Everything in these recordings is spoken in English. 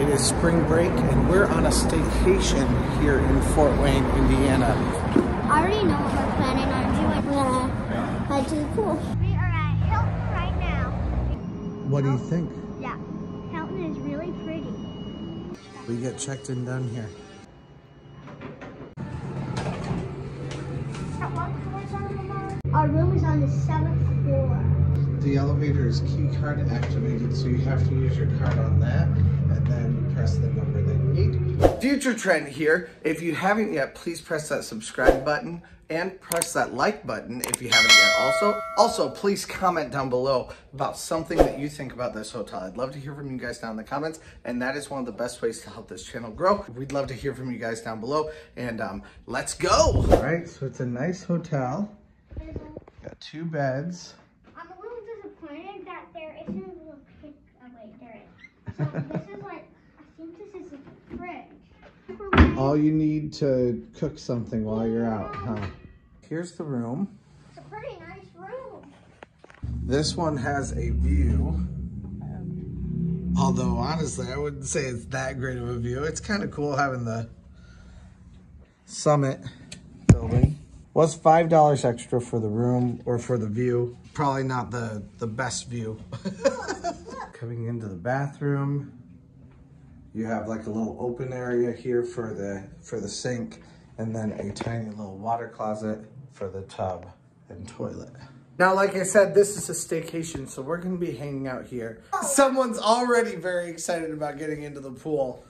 is spring break and we're on a staycation here in Fort Wayne, Indiana. I already know what we're planning on doing. We're gonna head to the pool. We are at Hilton right now. What do you think? Yeah, Hilton is really pretty. We get checked in down here. Our room is on the 7th floor. The elevator is key card activated, so you have to use your card on that, and then you press the number that you need. Future trend here. If you haven't yet, please press that subscribe button and press that like button if you haven't yet also. Please comment down below about something that you think about this hotel. I'd love to hear from you guys down in the comments, and that is one of the best ways to help this channel grow. We'd love to hear from you guys down below, and let's go. All right, so it's a nice hotel. Got 2 beds. I'm a little disappointed that there isn't a little kick. Oh wait, there is. So this is like, I think this is a fridge. All you need to cook something while you're out, huh? Here's the room. It's a pretty nice room. This one has a view. Although honestly, I wouldn't say it's that great of a view. It's kind of cool having the Summit building. Was $5 extra for the room or for the view. Probably not the best view. Coming into the bathroom, you have like a little open area here for the sink, and then a tiny little water closet for the tub and toilet. Now, like I said, this is a staycation, so we're gonna be hanging out here. Someone's already very excited about getting into the pool.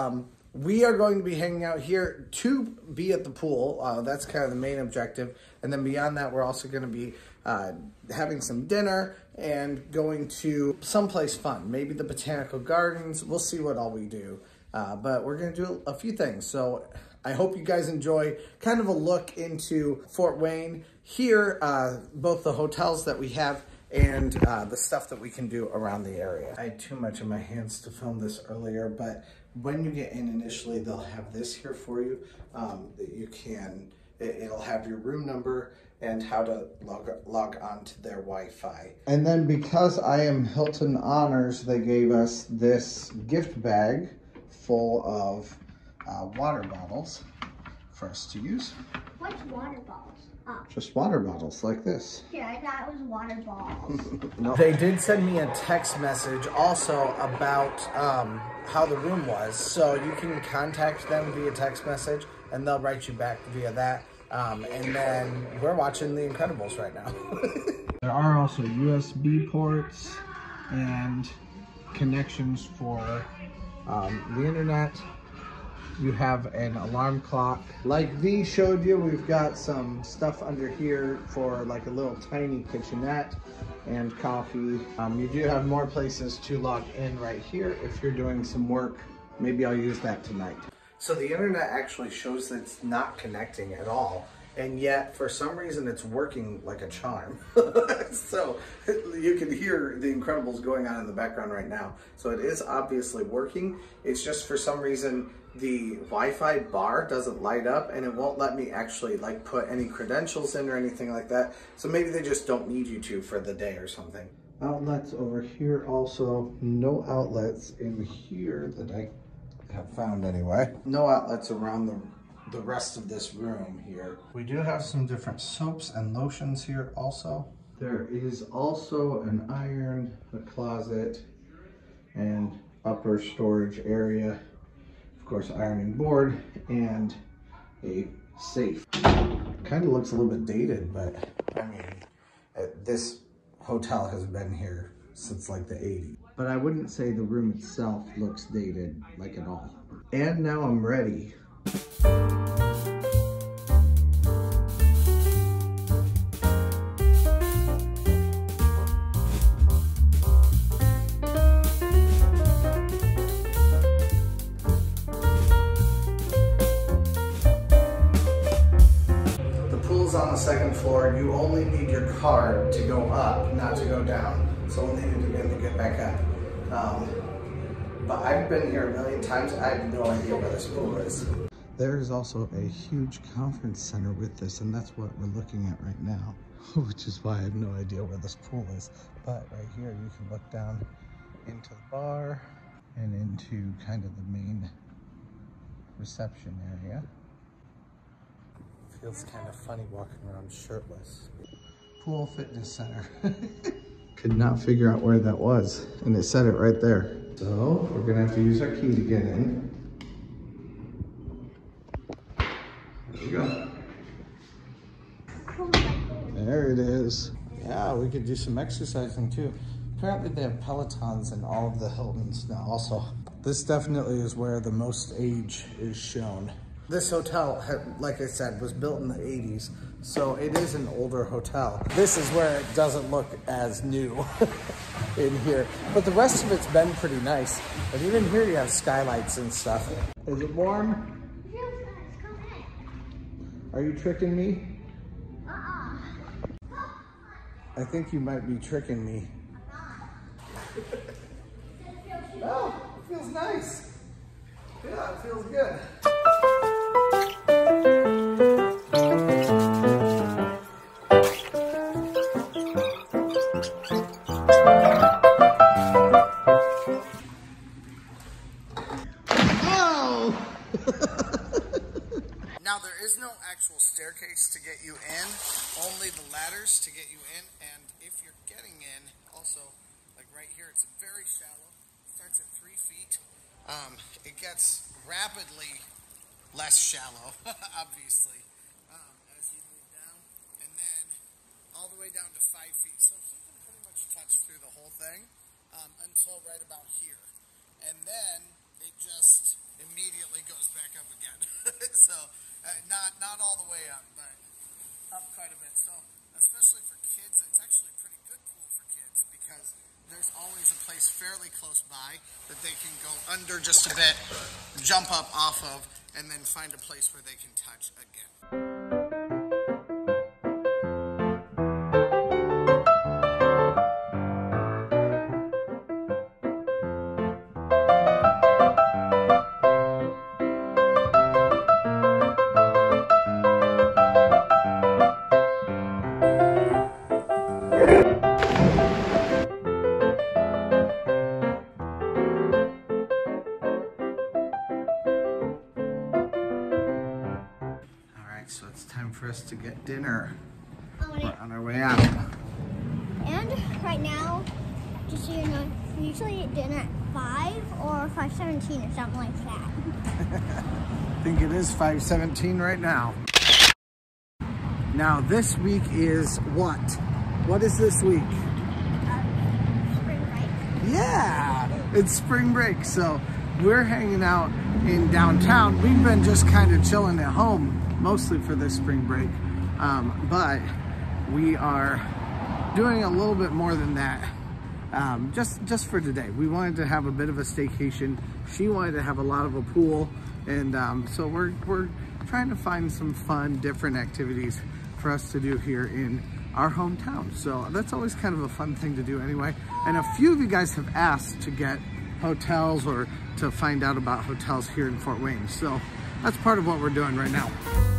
We are going to be hanging out here to be at the pool. That's kind of the main objective. And then beyond that, we're also going to be having some dinner and going to someplace fun. Maybe the Botanical Gardens. We'll see what all we do. But we're going to do a few things. So I hope you guys enjoy kind of a look into Fort Wayne. Here, both the hotels that we have and the stuff that we can do around the area. I had too much in my hands to film this earlier, but when you get in initially, they'll have this here for you that you can, it'll have your room number and how to log on to their Wi-Fi. And then because I am Hilton Honors, they gave us this gift bag full of water bottles for us to use. What's water balls? Oh. Just water bottles like this. Yeah, I thought it was water balls. No. They did send me a text message also about how the room was. So you can contact them via text message and they'll write you back via that. And then we're watching The Incredibles right now. There are also USB ports and connections for the internet. You have an alarm clock. Like V showed you, we've got some stuff under here for like a little tiny kitchenette and coffee. You do have more places to log in right here if you're doing some work. Maybe I'll use that tonight. So the internet actually shows that it's not connecting at all. And yet, for some reason, it's working like a charm. So you can hear The Incredibles going on in the background right now. So it is obviously working. It's just for some reason, the Wi-Fi bar doesn't light up and it won't let me actually like put any credentials in or anything like that. So maybe they just don't need you to for the day or something. Outlets over here also. No outlets in here that I have found anyway. No outlets around the rest of this room here. We do have some different soaps and lotions here also. There is also an iron, a closet, and upper storage area. Of course, ironing board and a safe. Kind of looks a little bit dated, but I mean, this hotel has been here since like the 80s. But I wouldn't say the room itself looks dated like at all. And now I'm ready. On the second floor, you only need your card to go up, not to go down. So we'll need it again to get back up. But I've been here a million times. I have no idea where this pool is. There is also a huge conference center with this, and that's what we're looking at right now, which is why I have no idea where this pool is. But right here, you can look down into the bar and into kind of the main reception area. Feels kind of funny walking around shirtless. Pool fitness center. Could not figure out where that was, and it said it right there. So we're gonna have to use our key to get in. There we go. There it is. Yeah, we could do some exercising too. Apparently they have Pelotons in all of the Hiltons now also. This definitely is where the most age is shown. This hotel, like I said, was built in the 80s, so it is an older hotel. This is where it doesn't look as new in here. But the rest of it's been pretty nice. And even here you have skylights and stuff. Is it warm? Are you tricking me? I think you might be tricking me. Oh, it feels nice. Yeah, it feels good. Now there is no actual staircase to get you in, only the ladders to get you in, and if you're getting in, also, like right here, it's very shallow, starts at 3 feet. It gets rapidly less shallow, obviously, as you move down, and then all the way down to 5 feet. So you can pretty much touch through the whole thing until right about here. And then it just immediately goes back up again. So not all the way up, but up quite a bit. So especially for kids, it's actually a pretty good pool for kids because there's always a place fairly close by that they can go under just a bit, jump up off of, and then find a place where they can touch again. So it's time for us to get dinner. We're on our way out. And right now, just so you know, we usually eat dinner at 5 or 5:17 or something like that. I think it is 5:17 right now. Now this week is what? What is this week? Spring break. Yeah, it's spring break. So we're hanging out in downtown. We've been just kind of chilling at home mostly for this spring break, but we are doing a little bit more than that, just for today. We wanted to have a bit of a staycation. She wanted to have a lot of a pool, and so we're trying to find some fun, different activities for us to do here in our hometown. So that's always kind of a fun thing to do anyway. And a few of you guys have asked to get hotels or to find out about hotels here in Fort Wayne. So that's part of what we're doing right now.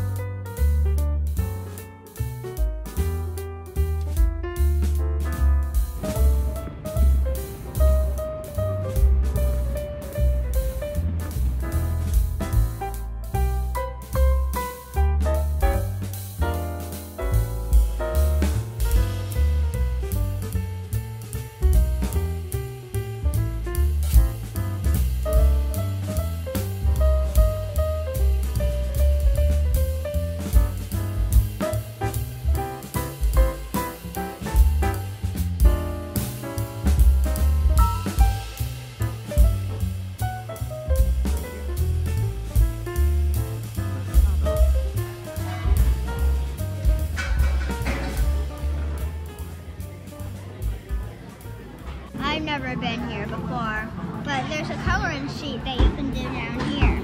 I've never been here before, but there's a coloring sheet that you can do down here.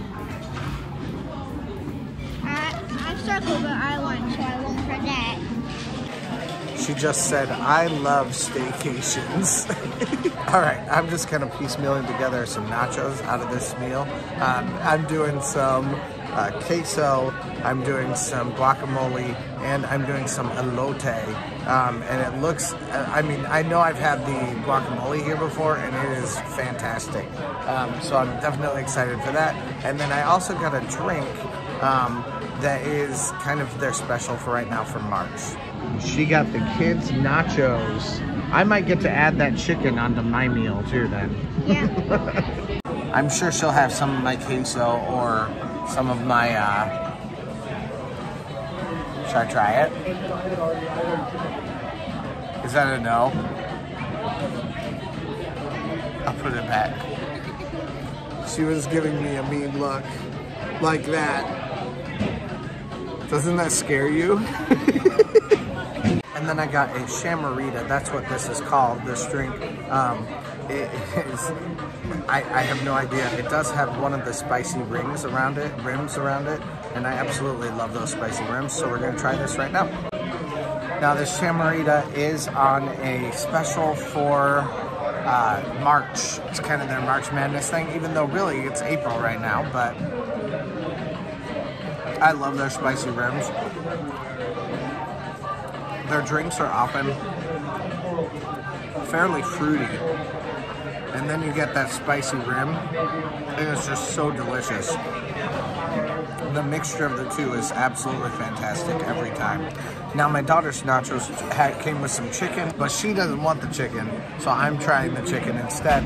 I've circled where I want, so I won't forget. She just said, I love staycations. All right, I'm just kind of piecemealing together some nachos out of this meal. I'm doing some queso, I'm doing some guacamole, and I'm doing some elote. And it looks, I mean, I know I've had the guacamole here before, and it is fantastic. So I'm definitely excited for that. And then I also got a drink that is kind of their special for right now for March. She got the kids' nachos. I might get to add that chicken onto my meal too then. Yeah. I'm sure she'll have some of my queso or some of my, should I try it? Is that a no? I'll put it back. She was giving me a mean look like that. Doesn't that scare you? And then I got a shamarita. That's what this is called, this drink. It is, I have no idea. It does have one of the spicy rims around it, and I absolutely love those spicy rims, so we're gonna try this right now. Now this shamarita is on a special for March. It's kind of their March Madness thing, even though really it's April right now, but I love their spicy rims. Their drinks are often fairly fruity, and then you get that spicy rim, and it's just so delicious. The mixture of the two is absolutely fantastic every time. Now my daughter's nachos came with some chicken, but she doesn't want the chicken, so I'm trying the chicken instead.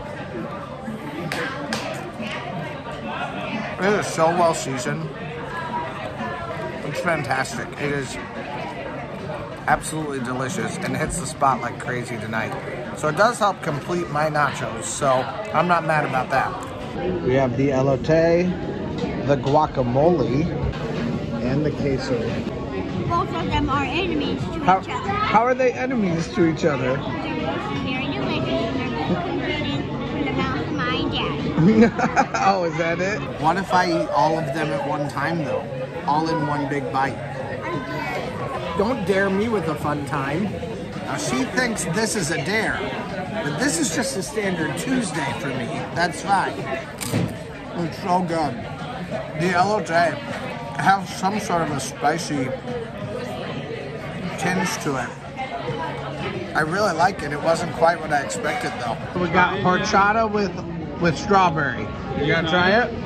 It is so well seasoned. It's fantastic. It is absolutely delicious and hits the spot like crazy tonight. So it does help complete my nachos, so I'm not mad about that. We have the elote, the guacamole, and the queso. Both of them are enemies to each other. How are they enemies to each other? They're both very delicious and they're both competing for the mouth of my daddy. Oh, is that it? What if I eat all of them at one time though? All in one big bite. Don't dare me with a fun time. Now she thinks this is a dare, but this is just a standard Tuesday for me. That's fine. It's so good. The elote has some sort of a spicy tinge to it. I really like it. It wasn't quite what I expected though. We got horchata with strawberry. You gonna try it?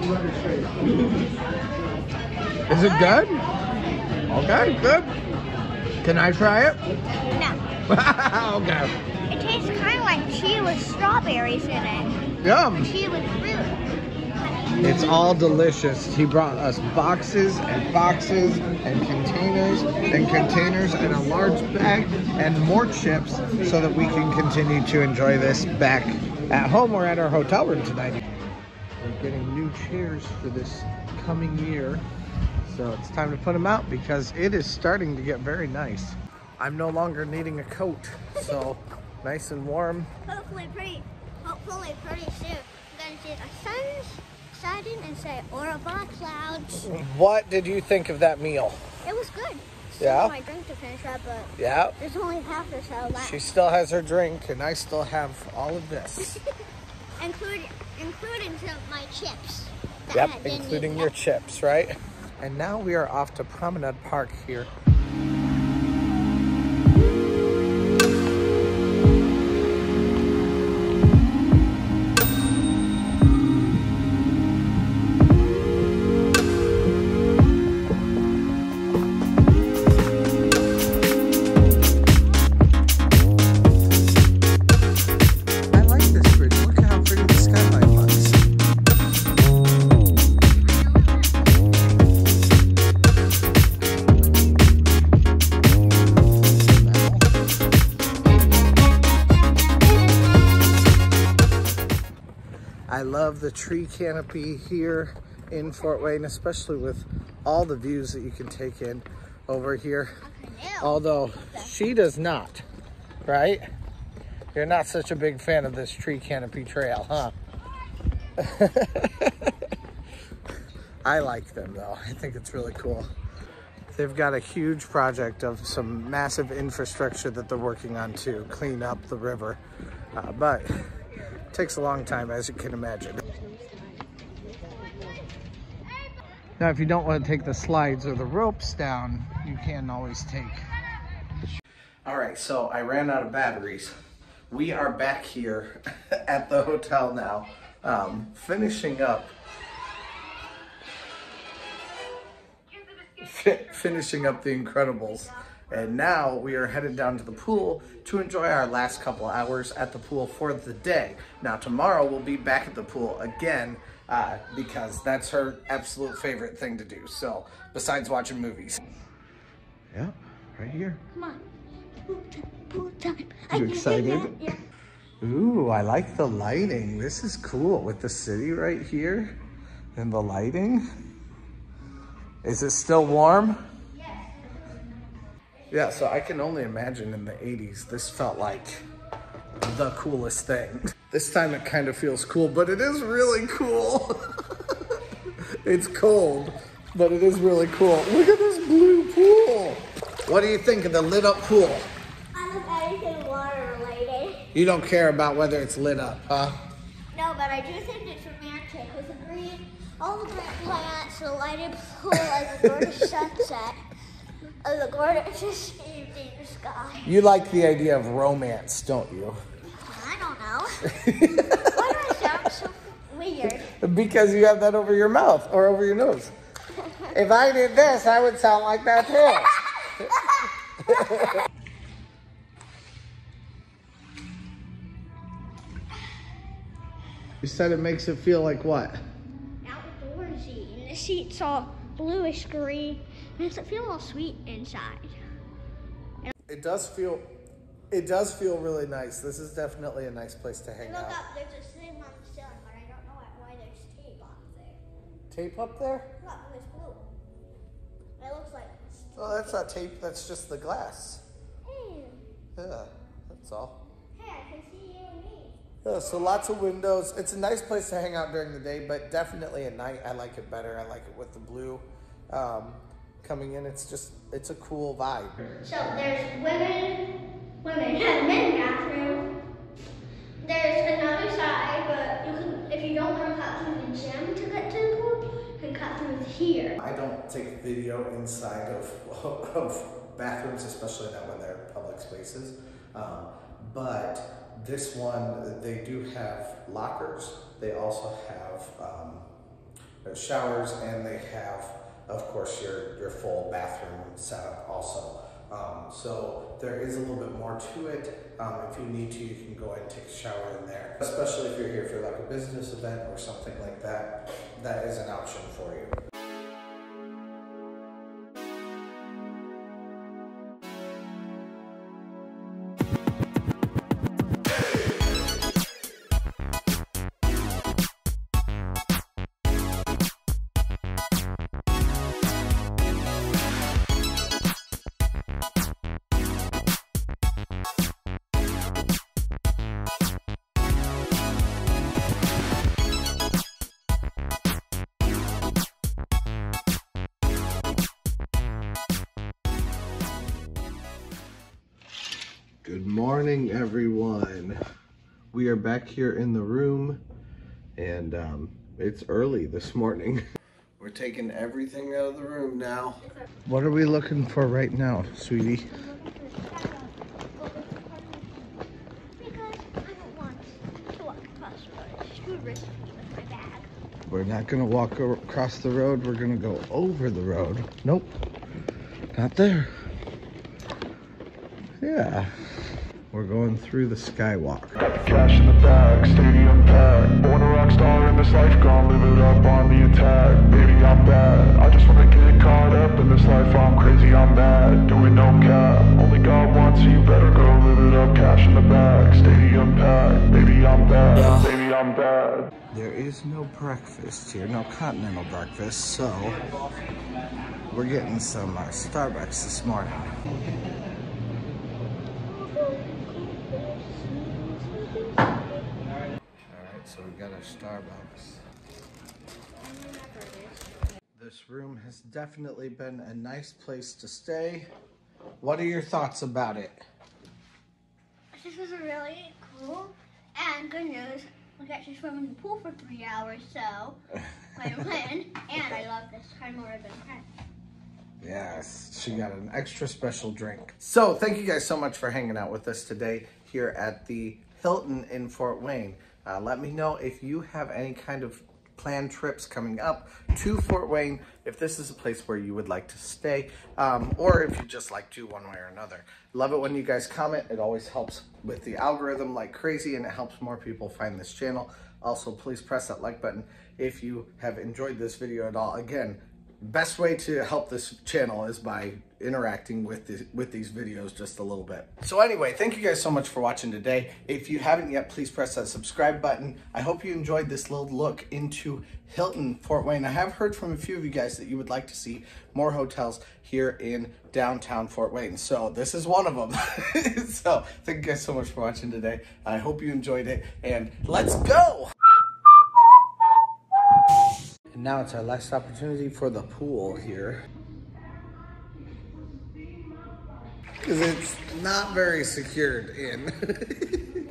Is it good? Okay, good. Can I try it? No. Okay. It tastes kind of like tea with strawberries in it. Yum. Tea with fruit. It's all delicious. He brought us boxes and boxes and containers and a large bag and more chips so that we can continue to enjoy this back at home or at our hotel room tonight. We're getting new chairs for this coming year. So it's time to put them out because it is starting to get very nice. I'm no longer needing a coat, so nice and warm. Hopefully pretty soon. I'm gonna see the sun's shining and say Aurora clouds. What did you think of that meal? It was good. Yeah? My drink to finish up, but Yeah. there's only half or so left. She still has her drink, and I still have all of this. including my chips. Yep, including your chips, right? And now we are off to Promenade Park here. I love the tree canopy here in Fort Wayne, especially with all the views that you can take in over here. Although she does not, right? You're not such a big fan of this tree canopy trail, huh? I like them though. I think it's really cool. They've got a huge project of some massive infrastructure that they're working on to clean up the river. But it takes a long time, as you can imagine. Now, if you don't want to take the slides or the ropes down, you can always take. All right, so I ran out of batteries. We are back here at the hotel now, finishing up The Incredibles. And now we are headed down to the pool to enjoy our last couple hours at the pool for the day. Now tomorrow we'll be back at the pool again because that's her absolute favorite thing to do. So besides watching movies. Yeah, right here. Come on. Pool time. You excited? Yeah. Ooh, I like the lighting. This is cool with the city right here and the lighting. Is it still warm? Yes. Yeah, so I can only imagine in the 80s, this felt like the coolest thing. This time it kind of feels cool, but it is really cool. It's cold, but it is really cool. Look at this blue pool. What do you think of the lit up pool? I love anything water related. You don't care about whether it's lit up, huh? No, but I do think it's romantic with the green, all the green plants, the lighted pool, and the gorgeous sunset, and the gorgeous evening sky. You like the idea of romance, don't you? I don't know. Why do I sound so weird? Because you have that over your mouth or over your nose. If I did this, I would sound like that too. You said it makes it feel like what? Outdoorsy, and the seats all bluish green. Makes it feel all sweet inside. It does feel really nice. This is definitely a nice place to hang Look out. up, there's a thing on the ceiling, but I don't know why there's tape on there. Tape up there? Look, there's blue. It looks like. Oh, that's not tape, that's just the glass. Hey, Yeah, that's all. hey, I can see you and me. Yeah, so lots of windows. It's a nice place to hang out during the day, but definitely at night I like it better. I like it with the blue coming in. It's a cool vibe. So there's men's bathroom. There's another side, but you can, if you don't want to cut through the gym to get to the pool, you can cut through here. I don't take video inside of bathrooms, especially not when they're public spaces. But this one, they do have lockers. They also have showers, and they have, of course, your full bathroom setup also. So there is a little bit more to it. If you need to, you can go and take a shower in there. Especially if you're here for like a business event or something like that, that is an option for you. Good morning, everyone. We are back here in the room, and it's early this morning. We're taking everything out of the room now. What are we looking for right now, sweetie? Because I don't want to walk across the road. It's too risky with my bag. We're not gonna walk across the road. We're gonna go over the road. Nope, not there. Yeah. We're going through the skywalk. Got the cash in the bag, stadium packed. Born a rock star in this life, gonna live it up on the attack. Baby, I'm bad. I just wanna get caught up in this life. I'm crazy, I'm mad. Doing no cap. Only God wants you, better go live it up. Cash in the bag, stadium packed. Baby, I'm bad. Baby, I'm bad. There is no breakfast here, no continental breakfast, so we're getting some Starbucks this morning. So we got our Starbucks. This room has definitely been a nice place to stay. What are your thoughts about it? This was really cool and good news. We got to swim in the pool for 3 hours, so win-win. And I love this kind more than 10. Yes, she got an extra special drink. So thank you guys so much for hanging out with us today here at the Hilton in Fort Wayne. Let me know if you have any kind of planned trips coming up to Fort Wayne, if this is a place where you would like to stay, or if you just like to one way or another. Love it when you guys comment. It always helps with the algorithm like crazy, and it helps more people find this channel. Also, please press that like button if you have enjoyed this video at all. Again, best way to help this channel is by interacting with these videos just a little bit. So anyway, thank you guys so much for watching today. If you haven't yet, please press that subscribe button. I hope you enjoyed this little look into Hilton Fort Wayne. I have heard from a few of you guys that you would like to see more hotels here in downtown Fort Wayne. So this is one of them. So thank you guys so much for watching today. I hope you enjoyed it, and let's go! And now it's our last opportunity for the pool here. Because it's not very secured in.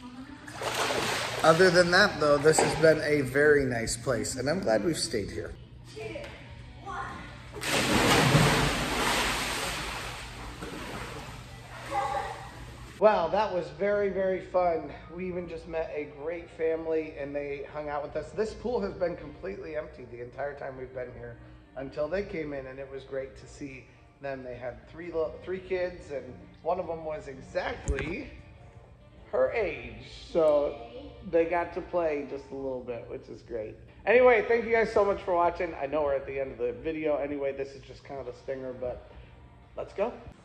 Other than that though, this has been a very nice place, and I'm glad we've stayed here. Wow, that was very, very fun. We even just met a great family and they hung out with us. This pool has been completely empty the entire time we've been here until they came in, and it was great to see them. They had three kids, and one of them was exactly her age. So they got to play just a little bit, which is great. Anyway, thank you guys so much for watching. I know we're at the end of the video anyway. This is just kind of a stinger, but let's go.